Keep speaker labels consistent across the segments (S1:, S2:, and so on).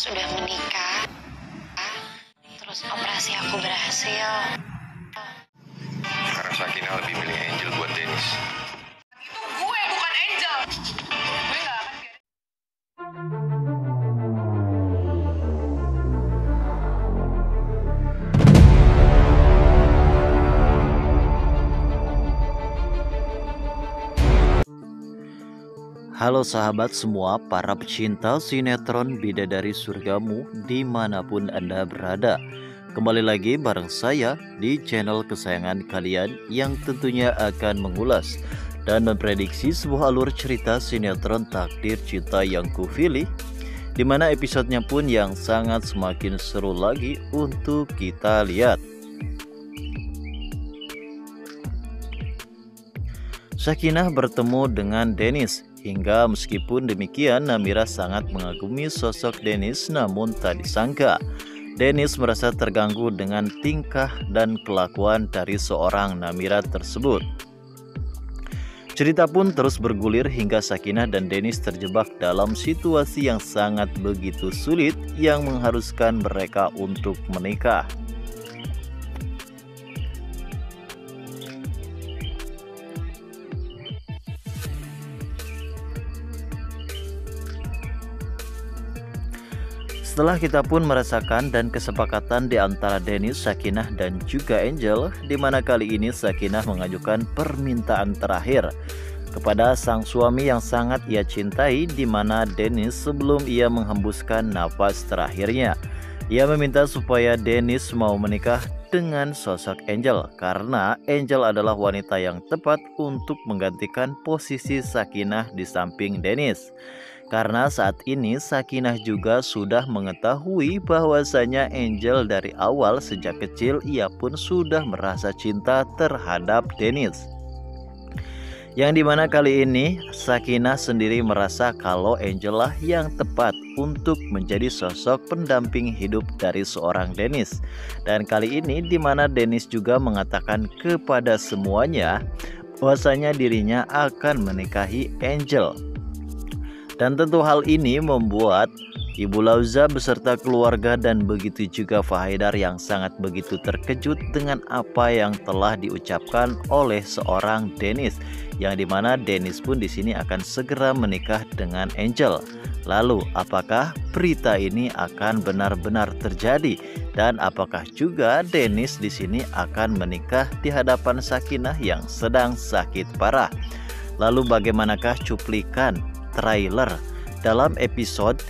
S1: sudah menikah, terus operasi aku berhasil.
S2: Karena Sakinah lebih milih Angel buat Dennis.
S3: Itu gue bukan Angel. Gue gak akan biarin.
S4: Halo sahabat semua, para pecinta sinetron Bidadari Surgamu dimanapun Anda berada. Kembali lagi bareng saya di channel kesayangan kalian yang tentunya akan mengulas dan memprediksi sebuah alur cerita sinetron Takdir Cinta yang Kupilih, dimana episodenya pun yang sangat semakin seru lagi untuk kita lihat. Sakinah bertemu dengan Dennis. Hingga meskipun demikian Namira sangat mengagumi sosok Dennis, namun tak disangka Dennis merasa terganggu dengan tingkah dan kelakuan dari seorang Namira tersebut. Cerita pun terus bergulir hingga Sakinah dan Dennis terjebak dalam situasi yang sangat begitu sulit yang mengharuskan mereka untuk menikah. Setelah kita pun merasakan dan kesepakatan di antara Dennis, Sakinah dan juga Angel, di mana kali ini Sakinah mengajukan permintaan terakhir kepada sang suami yang sangat ia cintai, di mana Dennis sebelum ia menghembuskan nafas terakhirnya, ia meminta supaya Dennis mau menikah dengan sosok Angel karena Angel adalah wanita yang tepat untuk menggantikan posisi Sakinah di samping Dennis. Karena saat ini Sakinah juga sudah mengetahui bahwasanya Angel dari awal sejak kecil ia pun sudah merasa cinta terhadap Dennis. Yang dimana kali ini Sakinah sendiri merasa kalau Angel lah yang tepat untuk menjadi sosok pendamping hidup dari seorang Dennis. Dan kali ini dimana Dennis juga mengatakan kepada semuanya bahwasanya dirinya akan menikahi Angel. Dan tentu hal ini membuat Ibu Lauza beserta keluarga dan begitu juga Fahidar yang sangat begitu terkejut dengan apa yang telah diucapkan oleh seorang Dennis, yang dimana Dennis pun di sini akan segera menikah dengan Angel. Lalu apakah berita ini akan benar-benar terjadi dan apakah juga Dennis di sini akan menikah di hadapan Sakinah yang sedang sakit parah? Lalu bagaimanakah cuplikan trailer dalam episode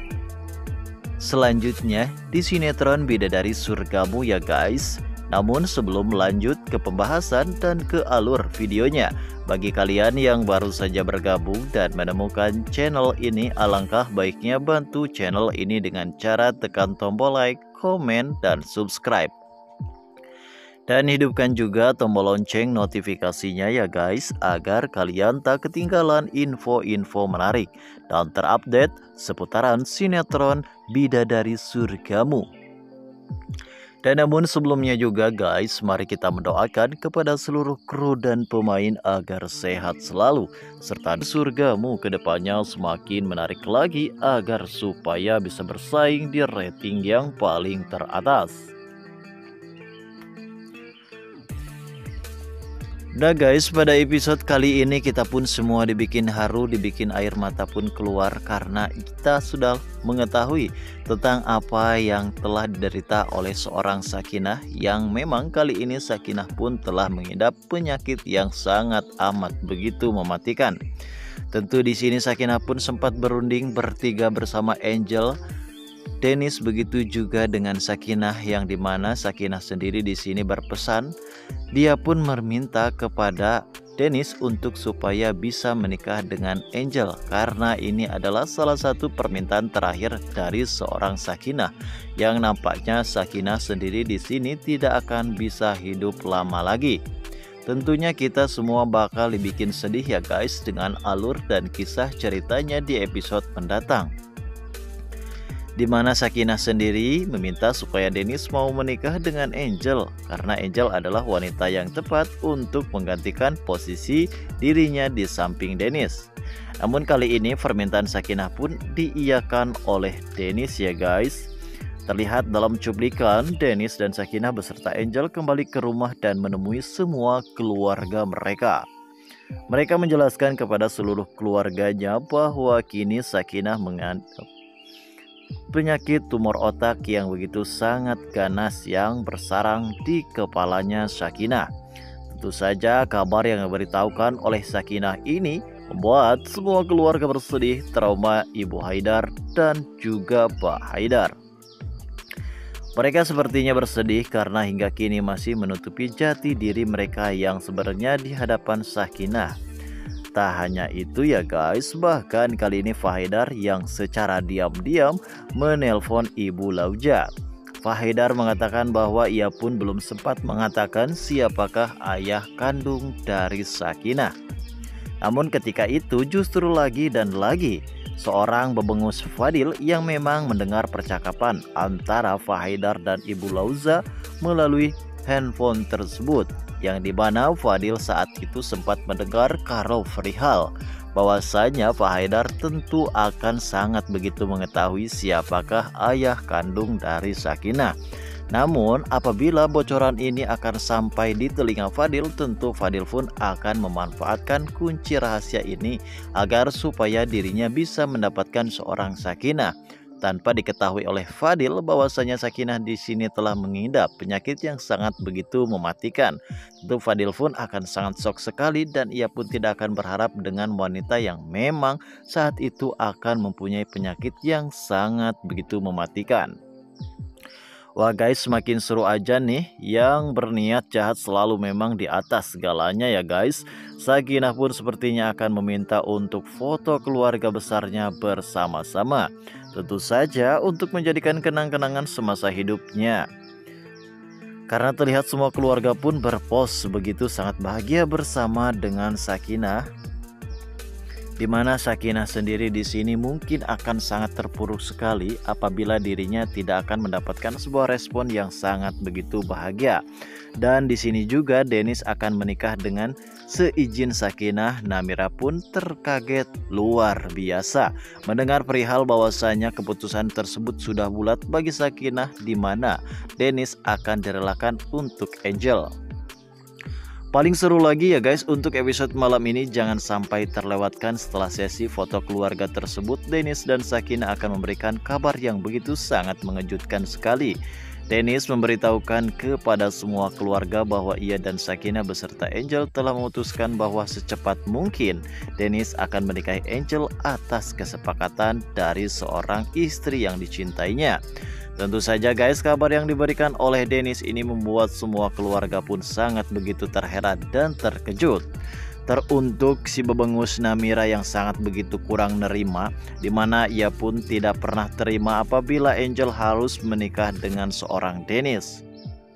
S4: selanjutnya di sinetron Bidadari Surgamu ya guys. Namun sebelum lanjut ke pembahasan dan ke alur videonya, bagi kalian yang baru saja bergabung dan menemukan channel ini, alangkah baiknya bantu channel ini dengan cara tekan tombol like, komen, dan subscribe. Dan hidupkan juga tombol lonceng notifikasinya ya guys, agar kalian tak ketinggalan info-info menarik dan terupdate seputaran sinetron Bidadari Surgamu. Dan namun sebelumnya juga guys, mari kita mendoakan kepada seluruh kru dan pemain agar sehat selalu, serta surgamu kedepannya semakin menarik lagi agar supaya bisa bersaing di rating yang paling teratas. Nah guys, pada episode kali ini kita pun semua dibikin haru, dibikin air mata pun keluar karena kita sudah mengetahui tentang apa yang telah diderita oleh seorang Sakinah, yang memang kali ini Sakinah pun telah mengidap penyakit yang sangat amat begitu mematikan. Tentu di sini Sakinah pun sempat berunding bertiga bersama Angel, Dennis, begitu juga dengan Sakinah, yang dimana Sakinah sendiri di sini berpesan, dia pun meminta kepada Dennis untuk supaya bisa menikah dengan Angel karena ini adalah salah satu permintaan terakhir dari seorang Sakinah, yang nampaknya Sakinah sendiri di sini tidak akan bisa hidup lama lagi. Tentunya kita semua bakal dibikin sedih ya guys dengan alur dan kisah ceritanya di episode mendatang, di mana Sakinah sendiri meminta supaya Dennis mau menikah dengan Angel karena Angel adalah wanita yang tepat untuk menggantikan posisi dirinya di samping Dennis. Namun kali ini permintaan Sakinah pun diiyakan oleh Dennis ya guys. Terlihat dalam cuplikan, Dennis dan Sakinah beserta Angel kembali ke rumah dan menemui semua keluarga mereka. Mereka menjelaskan kepada seluruh keluarganya bahwa kini Sakinah mengidap penyakit tumor otak yang begitu sangat ganas yang bersarang di kepalanya Sakinah. Tentu saja kabar yang diberitahukan oleh Sakinah ini membuat semua keluarga bersedih, trauma Ibu Haidar dan juga Pak Haidar. Mereka sepertinya bersedih karena hingga kini masih menutupi jati diri mereka yang sebenarnya di hadapan Sakinah. Tak hanya itu ya guys, bahkan kali ini Pak Haidar yang secara diam-diam menelpon Ibu Lauja. Pak Haidar mengatakan bahwa ia pun belum sempat mengatakan siapakah ayah kandung dari Sakinah. Namun ketika itu justru lagi dan lagi seorang bebengus Fadil yang memang mendengar percakapan antara Pak Haidar dan Ibu Lauza melalui handphone tersebut, yang dimana Fadil saat itu sempat mendengar kalau perihal bahwasanya Pak Haidar tentu akan sangat begitu mengetahui siapakah ayah kandung dari Sakinah. Namun apabila bocoran ini akan sampai di telinga Fadil, tentu Fadil pun akan memanfaatkan kunci rahasia ini agar supaya dirinya bisa mendapatkan seorang Sakinah tanpa diketahui oleh Fadil bahwasanya Sakinah di sini telah mengidap penyakit yang sangat begitu mematikan. Tentu Fadil pun akan sangat shock sekali dan ia pun tidak akan berharap dengan wanita yang memang saat itu akan mempunyai penyakit yang sangat begitu mematikan. Wah guys, semakin seru aja nih, yang berniat jahat selalu memang di atas segalanya ya guys. Sakinah pun sepertinya akan meminta untuk foto keluarga besarnya bersama-sama. Tentu saja untuk menjadikan kenang-kenangan semasa hidupnya. Karena terlihat semua keluarga pun berpos begitu sangat bahagia bersama dengan Sakinah. Di mana Sakinah sendiri di sini mungkin akan sangat terpuruk sekali apabila dirinya tidak akan mendapatkan sebuah respon yang sangat begitu bahagia. Dan di sini juga Dennis akan menikah dengan seizin Sakinah. Namira pun terkaget luar biasa mendengar perihal bahwasanya keputusan tersebut sudah bulat bagi Sakinah, di mana Dennis akan direlakan untuk Angel. Paling seru lagi ya guys, untuk episode malam ini jangan sampai terlewatkan. Setelah sesi foto keluarga tersebut, Dennis dan Sakinah akan memberikan kabar yang begitu sangat mengejutkan sekali. Dennis memberitahukan kepada semua keluarga bahwa ia dan Sakinah beserta Angel telah memutuskan bahwa secepat mungkin Dennis akan menikahi Angel atas kesepakatan dari seorang istri yang dicintainya. Tentu saja guys, kabar yang diberikan oleh Dennis ini membuat semua keluarga pun sangat begitu terheran dan terkejut. Teruntuk si bebengus Namira yang sangat begitu kurang nerima, dimana ia pun tidak pernah terima apabila Angel harus menikah dengan seorang Dennis.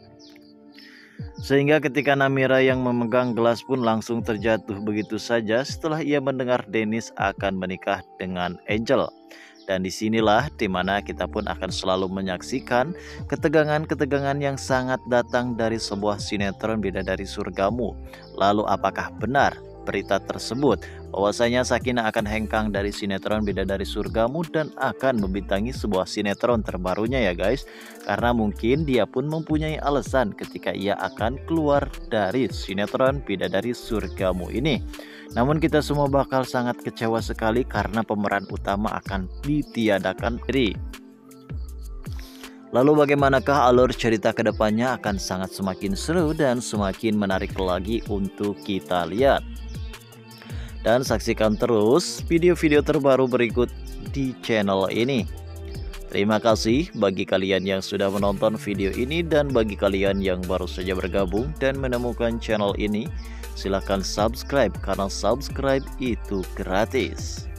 S4: Sehingga ketika Namira yang memegang gelas pun langsung terjatuh begitu saja setelah ia mendengar Dennis akan menikah dengan Angel. Dan disinilah dimana kita pun akan selalu menyaksikan ketegangan-ketegangan yang sangat datang dari sebuah sinetron Bidadari Surgamu. Lalu apakah benar berita tersebut bahwasanya Sakinah akan hengkang dari sinetron Bidadari Surgamu dan akan membintangi sebuah sinetron terbarunya ya guys? Karena mungkin dia pun mempunyai alasan ketika ia akan keluar dari sinetron Bidadari Surgamu ini. Namun kita semua bakal sangat kecewa sekali karena pemeran utama akan ditiadakan diri. Lalu bagaimanakah alur cerita kedepannya akan sangat semakin seru dan semakin menarik lagi untuk kita lihat. Dan saksikan terus video-video terbaru berikut di channel ini. Terima kasih bagi kalian yang sudah menonton video ini, dan bagi kalian yang baru saja bergabung dan menemukan channel ini, silahkan subscribe karena subscribe itu gratis.